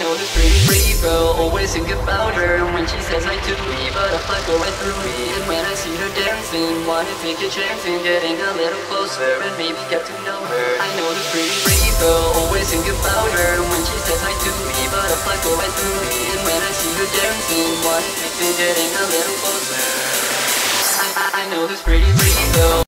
know this pretty girl, always think about her. And when she says hi to me, butterflies go right through me. And when I see her dancing, wanna take a chance in getting a little closer and maybe get to know her. I know this pretty girl, always think about her. And when she says hi to me, butterflies go right through me. And when I see her dancing, wanna take in getting a little closer. I know this pretty girl.